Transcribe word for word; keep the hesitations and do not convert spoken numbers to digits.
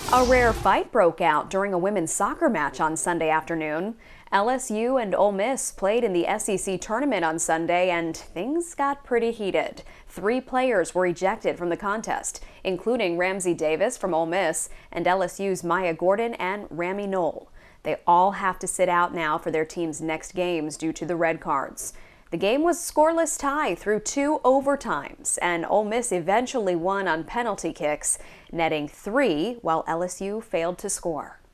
A rare fight broke out during a women's soccer match on Sunday afternoon. L S U and Ole Miss played in the S E C tournament on Sunday, and things got pretty heated. Three players were ejected from the contest, including Ramsey Davis from Ole Miss and L S U's Maya Gordon and Rami Knoll. They all have to sit out now for their team's next games due to the red cards. The game was scoreless tie through two overtimes, and Ole Miss eventually won on penalty kicks, netting three while L S U failed to score.